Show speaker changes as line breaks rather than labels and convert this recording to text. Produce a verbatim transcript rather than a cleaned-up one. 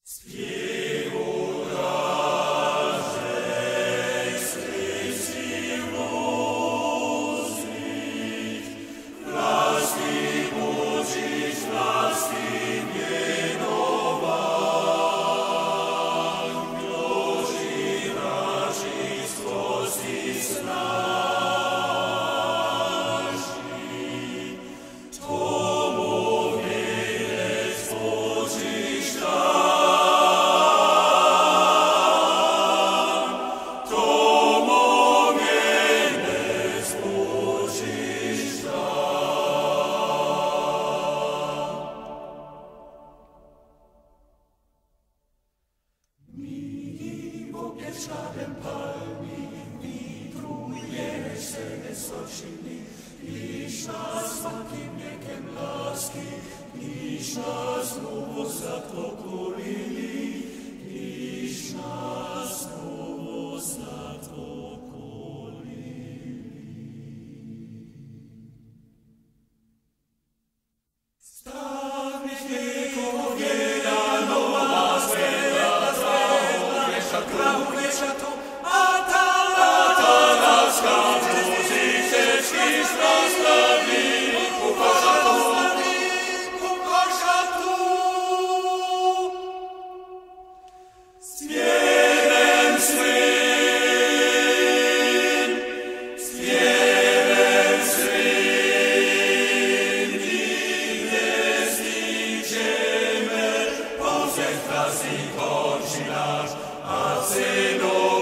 Szarem palmi, witruje se wysoczyny, iż nas słodkim miekiem laski, iż nas znowu zatokulili, iż nas znowu zatokulili. Stawnych wieków wiedano was, weda, zwało, jeszcze krawu, jeszcze tu, a ta laska, muzyce, świst nastawi, ukocha tu, ukocha tu. Z wielem swym, z wielem swym, gwiazd idziemy, po zechwaz i kończy nasz, a synu